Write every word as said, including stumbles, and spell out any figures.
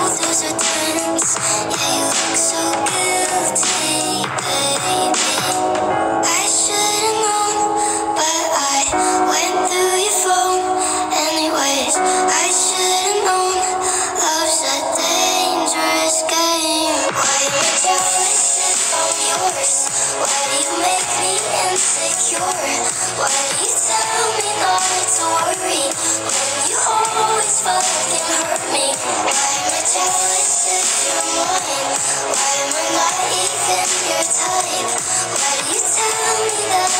shoulders are tense. Yeah, you look so guilty, baby. I should've known, but I went through your phone. Anyways, I should've known. Love's a dangerous game. Why am I jealous if I'm yours? Why do you make me insecure? Why do you tell me not to worry when you always fucking hurt me? Why am I jealous if you're mine? Why am I not even your type? Why do you tell me that